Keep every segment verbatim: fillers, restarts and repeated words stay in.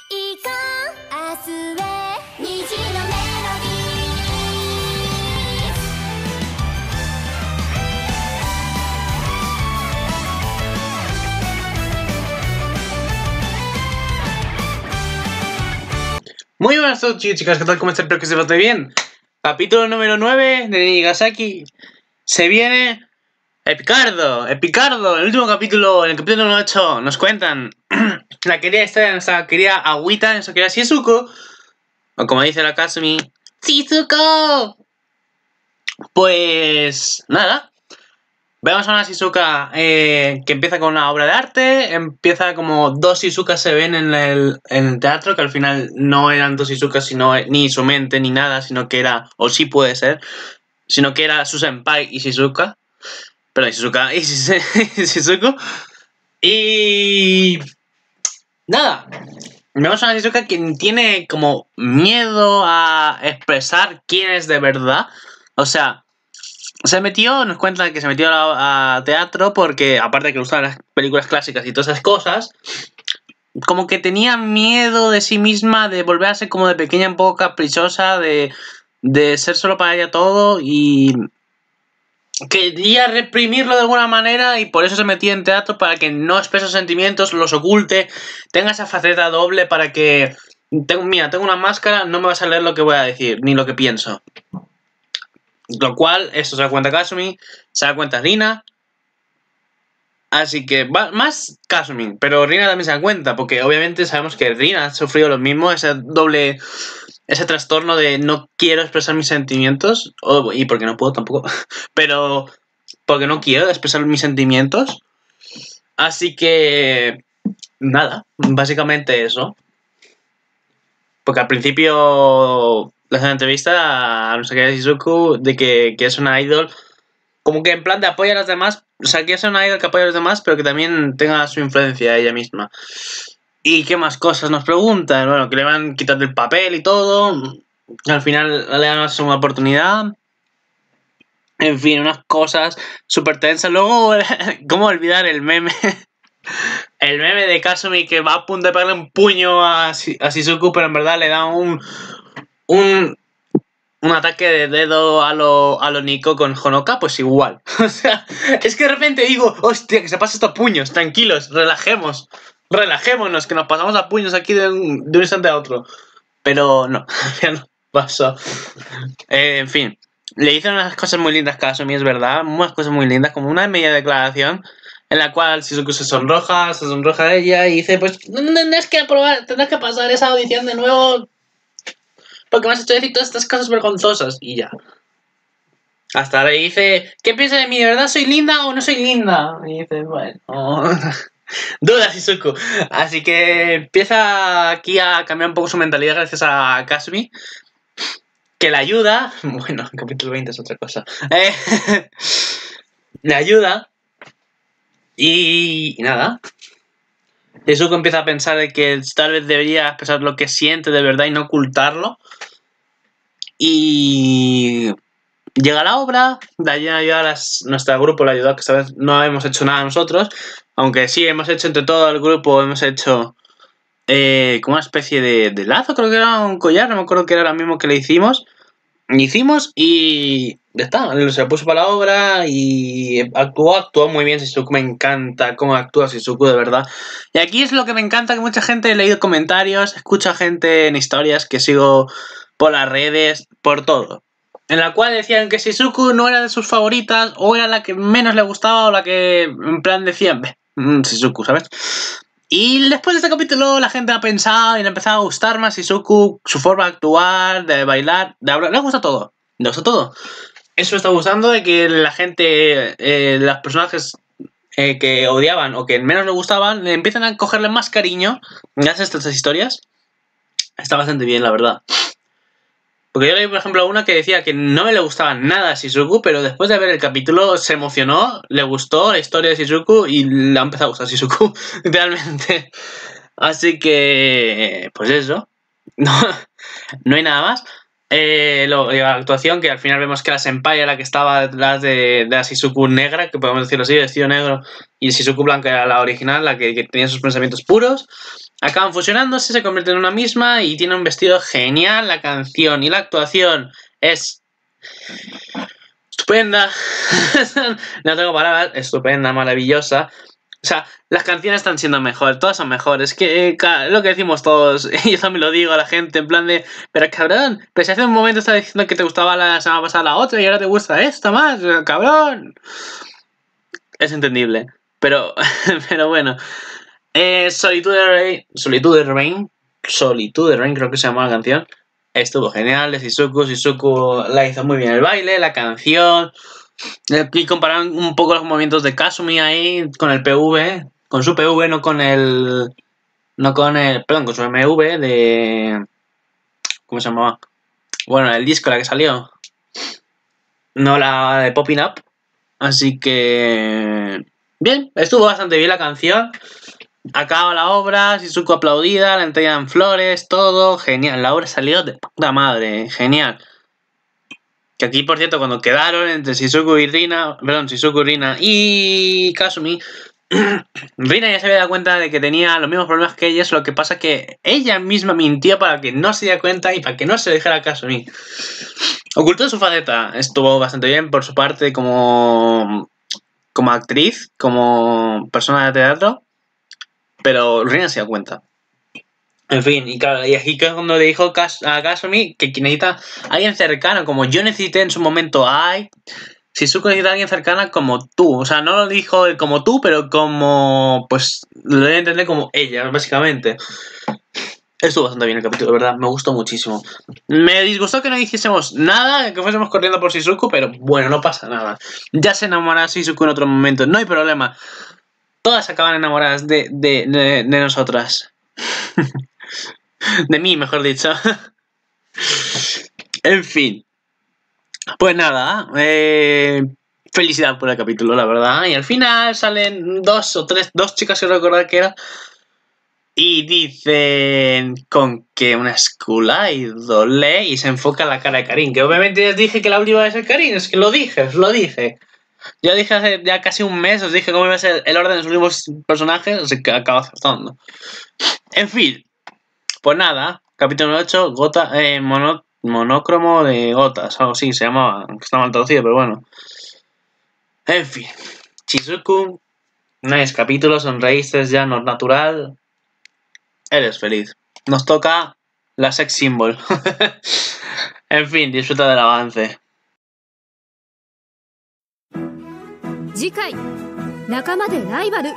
行こう明日へ虹のメロディー。 Muy buenas a todos, chicos y chicas, ¿qué tal? ¿Cómo están? Espero que se pasen bien. Capítulo número nueve de Nigasaki. Se viene Epicardo, Epicardo, el último capítulo, en el capítulo número ocho, nos cuentan la querida historia de nuestra querida Agüita, nuestra querida Shizuko, o como dice la Kasumi, ¡Shizuko! Pues nada, vemos a una Shizuka eh, que empieza con una obra de arte, empieza como dos Shizukas se ven en el, en el teatro, que al final no eran dos Shizukas, sino ni su mente ni nada, sino que era, o sí puede ser, sino que era su senpai y Shizuka. Perdón, Shizuka y Shizuko. Y nada, vemos a una Shizuka que tiene como miedo a expresar quién es de verdad. O sea, se metió, nos cuentan que se metió a, a teatro porque, aparte de que le gustaban las películas clásicas y todas esas cosas, como que tenía miedo de sí misma, de volver a ser como de pequeña un poco caprichosa, de, de ser solo para ella todo, y quería reprimirlo de alguna manera y por eso se metía en teatro, para que no exprese sentimientos, los oculte, tenga esa faceta doble para que, tengo, mira, tengo una máscara, no me vas a leer lo que voy a decir, ni lo que pienso. Lo cual, esto se da cuenta Kasumi, se da cuenta Rina. Así que, va, más Kasumi, pero Rina también se da cuenta, porque obviamente sabemos que Rina ha sufrido lo mismo, ese doble, ese trastorno de no quiero expresar mis sentimientos, o, y porque no puedo tampoco, pero porque no quiero expresar mis sentimientos. Así que, nada, básicamente eso. Porque al principio le hacen una entrevista a nuestra querida Shizuku de que, que es una idol, como que en plan de apoya a los demás, o sea, que es una idol que apoya a los demás, pero que también tenga su influencia ella misma. ¿Y qué más cosas nos preguntan? Bueno, que le van a quitar el papel y todo. Al final le dan una segunda oportunidad. En fin, unas cosas súper tensas. Luego, ¿cómo olvidar el meme? El meme de Kasumi que va a punto de pegarle un puño a, a Shizuku, pero en verdad le da un... un un ataque de dedo a lo, a lo Nico con Honoka, pues igual. O sea, es que de repente digo, hostia, que se pasa estos puños, tranquilos, relajemos, relajémonos, que nos pasamos a puños aquí de un, de un instante a otro. Pero no, ya no pasó. Eh, en fin, le dicen unas cosas muy lindas Kasumi, es verdad, unas cosas muy lindas, como una media declaración en la cual Shizuku se sonroja, se sonroja a ella y dice, pues tendrás que aprobar, tendrás que pasar esa audición de nuevo, porque me has hecho decir todas estas cosas vergonzosas. Y ya. Hasta ahora dice, ¿qué piensas de mí? ¿De verdad soy linda o no soy linda? Y dice, bueno... Duda, Shizuku. Así que empieza aquí a cambiar un poco su mentalidad gracias a Kasumi, que le ayuda... Bueno, el capítulo veinte es otra cosa. Eh, le ayuda. Y, y nada. Shizuku empieza a pensar de que tal vez debería expresar lo que siente de verdad y no ocultarlo. Y llega la obra, de allí ayuda a las, nuestro grupo le ayudó, que esta vez no hemos hecho nada nosotros, aunque sí hemos hecho entre todo el grupo, hemos hecho eh, como una especie de, de lazo, creo que era un collar, no me acuerdo qué era ahora mismo que le hicimos. Hicimos y ya está, se puso para la obra y actuó, actuó muy bien Shizuku, me encanta cómo actúa Shizuku, de verdad. Y aquí es lo que me encanta, que mucha gente he leído comentarios, escucha gente en historias que sigo por las redes, por todo, en la cual decían que Shizuku no era de sus favoritas, o era la que menos le gustaba, o la que en plan decían, mmm, Shizuku, ¿sabes? Y después de este capítulo la gente ha pensado y le ha empezado a gustar más Shizuku, su forma de actuar, de bailar, de hablar, le gusta todo, le gusta todo. Eso me está gustando, de que la gente, eh, los personajes eh, que odiaban o que menos le gustaban, le empiezan a cogerle más cariño gracias a estas historias. Está bastante bien, la verdad. Porque yo leí, por ejemplo, una que decía que no me le gustaba nada a Shizuku, pero después de ver el capítulo se emocionó, le gustó la historia de Shizuku y le ha empezado a gustar Shizuku, realmente. Así que, pues eso. No, no hay nada más. Eh, lo, la actuación, que al final vemos que la Senpai era la que estaba detrás de, de la Shizuku negra, que podemos decirlo así, vestido negro, y Shizuku blanca era la original, la que, que tenía sus pensamientos puros. Acaban fusionándose, se convierten en una misma y tiene un vestido genial. La canción y la actuación es estupenda. No tengo palabras, estupenda, maravillosa. O sea, las canciones están siendo mejores, todas son mejores. Que eh, lo que decimos todos, y yo también lo digo a la gente, en plan de, pero cabrón, pero si hace un momento estaba diciendo que te gustaba la semana pasada la otra y ahora te gusta esta más, cabrón. Es entendible, pero, pero bueno. Eh, Solitude Rain, Solitude Rain, Solitude Rain creo que se llama la canción. Estuvo genial, de Shizuku, Shizuku la hizo muy bien el baile, la canción. Y compararon un poco los movimientos de Kasumi ahí con el P V, con su P V, no con el, no con el, perdón, con su M V de, ¿cómo se llamaba? Bueno, el disco la que salió, no la de Popping Up. Así que bien, estuvo bastante bien la canción. Acaba la obra, Shizuku aplaudida, la entregan flores, todo, genial. La obra salió de puta madre, genial. Que aquí, por cierto, cuando quedaron entre Shizuku y Rina, perdón, Shizuku, Rina y Kasumi, Rina ya se había dado cuenta de que tenía los mismos problemas que ella, lo que pasa que ella misma mintió para que no se diera cuenta y para que no se lo dijera a Kasumi. Ocultó su faceta, estuvo bastante bien por su parte como, como actriz, como persona de teatro. Pero Rina se da cuenta. En fin, y claro, y aquí cuando le dijo a Kasumi que necesita a alguien cercano, como yo necesité en su momento a Ai, Shizuku necesita a alguien cercana como tú. O sea, no lo dijo como tú, pero como, pues, lo debe entender como ella, básicamente. Estuvo bastante bien el capítulo, de verdad, me gustó muchísimo. Me disgustó que no hiciésemos nada, que fuésemos corriendo por Shizuku, pero bueno, no pasa nada. Ya se enamorará Shizuku en otro momento, no hay problema. Todas acaban enamoradas de, de, de, de nosotras. De mí, mejor dicho. En fin. Pues nada. Eh, felicidad por el capítulo, la verdad. Y al final salen dos o tres, dos chicas, quiero recordar que era. Y dicen con que una School Idol, ¿eh? Y se enfoca en la cara de Karin. Que obviamente les dije que la última iba a ser Karin. Es que lo dije, os lo dije. Ya dije hace ya casi un mes, os dije cómo iba a ser el orden de los últimos personajes, así que acabo acertando. En fin, pues nada, capítulo ocho, gota, eh, mono, monócromo de gotas, algo así se llamaba, está mal traducido, pero bueno. En fin, Shizuku, nice capítulo, sonreíste, ya no es natural, eres feliz. Nos toca la sex symbol. En fin, disfruta del avance. 次回仲間でライバル。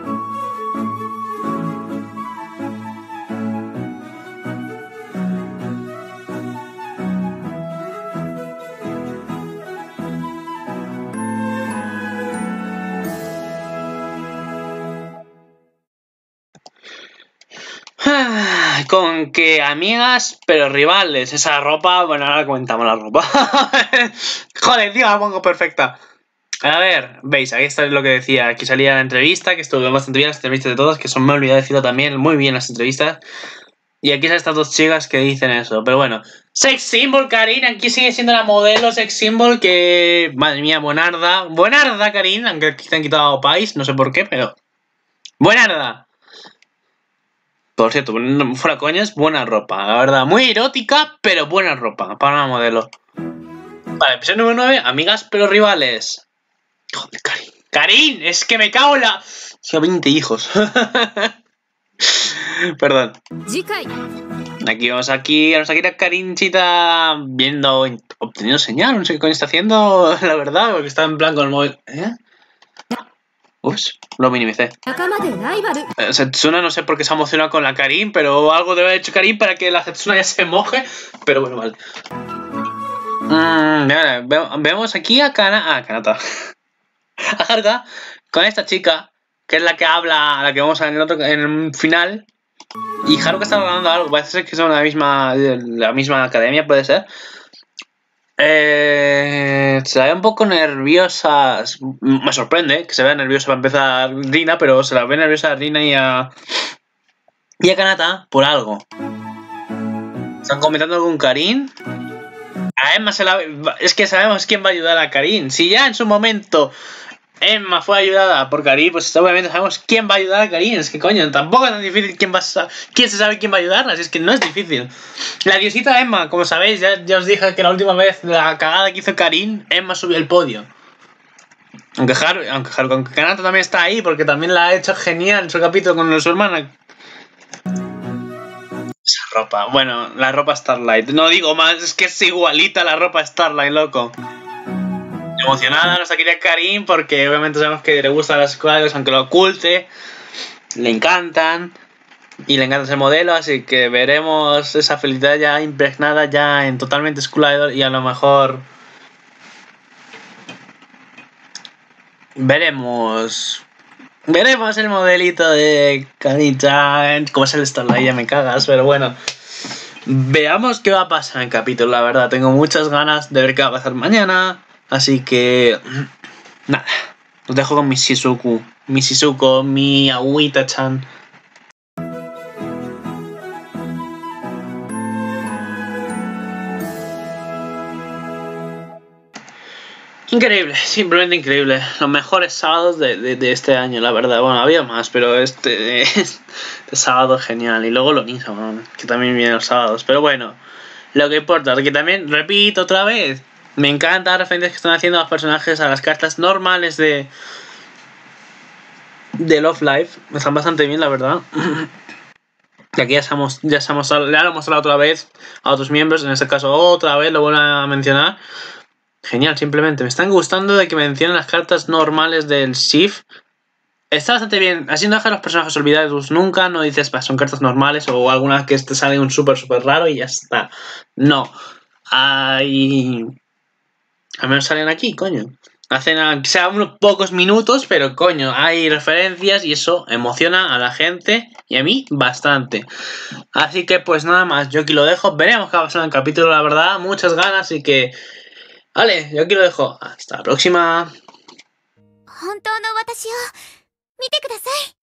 Con que amigas, pero rivales. Esa ropa, bueno, ahora comentamos la ropa. Joder, tío, la pongo perfecta. A ver, veis, ahí está lo que decía. Aquí salía la entrevista, que estuvo bastante bien las entrevistas de todas, que son, me olvidé decirlo también, muy bien las entrevistas. Y aquí están estas dos chicas que dicen eso. Pero bueno, sex symbol, Karin, aquí sigue siendo la modelo sex symbol que... Madre mía, buenarda. Buenarda, Karin, aunque quizá han quitado Pais, no sé por qué, pero... Buenarda. Por cierto, fuera coñas, buena ropa, la verdad. Muy erótica, pero buena ropa para una modelo. Vale, episodio número nueve, amigas pero rivales. Joder, Karin. Karin, es que me cago en la... Tengo veinte hijos. Perdón. Aquí vamos aquí, vamos aquí a Karinchita viendo, obteniendo señal, no sé qué coño está haciendo, la verdad, porque está en plan con el móvil. ¿Eh? Ups, lo minimicé. Eh, Setsuna no sé por qué se ha emocionado con la Karin, pero algo debe haber hecho Karin para que la Setsuna ya se moje. Pero bueno, vale. Mm, vale, ve vemos aquí a Kana... Ah, Kanata. A Haruka con esta chica, que es la que habla, la que vamos a ver en el, otro, en el final. Y Haruka está hablando algo, parece ser que son la misma, la misma academia, puede ser. Eh, se la ve un poco nerviosa. Me sorprende que se vea nerviosa para empezar Rina, pero se la ve nerviosa a Rina y a, y a Kanata por algo. Están comentando con Karin. a Emma se la... Es que sabemos quién va a ayudar a Karin. Si ya en su momento Emma fue ayudada por Karin, pues obviamente sabemos quién va a ayudar a Karin. Es que coño, tampoco es tan difícil quién va a... quién se sabe quién va a ayudarla. Si es que no es difícil. La diosita Emma, como sabéis, ya, ya os dije que la última vez la cagada que hizo Karin, Emma subió el podio. Aunque Haru, aunque Haru, aunque Kanata también está ahí, porque también la ha hecho genial en su capítulo con su hermana. Esa ropa, bueno, la ropa Starlight. No digo más, es que es igualita la ropa Starlight, loco. Emocionada nuestra querida Karin, porque obviamente sabemos que le gustan las School, aunque lo oculte. Le encantan. Y le encanta ese modelo, así que veremos esa felicidad ya impregnada ya en totalmente School Idol. Y a lo mejor veremos veremos el modelito de Karin-chan. Como es el Starlight, ya me cagas, pero bueno, veamos qué va a pasar en el capítulo. La verdad, tengo muchas ganas de ver qué va a pasar mañana, así que nada, os dejo con mi Shizuku, mi Shizuko, mi Agüita-chan. Increíble, simplemente increíble. Los mejores sábados de, de, de este año, la verdad. Bueno, había más, pero este, este sábado es genial. Y luego lo mismo, que también vienen los sábados. Pero bueno, lo que importa, que también, repito otra vez, me encanta las referencias que están haciendo los personajes a las cartas normales de, de Love Live. Están bastante bien, la verdad. Y aquí ya estamos, ya estamos, ya lo hemos mostrado otra vez a otros miembros. En este caso, otra vez lo vuelvo a mencionar. Genial, simplemente. Me están gustando de que mencionen las cartas normales del Shift. Está bastante bien. Así no deja a los personajes olvidados nunca. No dices, son cartas normales o algunas que te sale un súper, súper raro y ya está. No. Hay... Al menos salen aquí, coño. Hacen, aunque sea unos pocos minutos, pero coño, hay referencias y eso emociona a la gente y a mí bastante. Así que pues nada más, yo aquí lo dejo. Veremos qué va a pasar en el capítulo, la verdad. Muchas ganas, así que... Vale, yo aquí lo dejo. Hasta la próxima. 本当の私を見てください。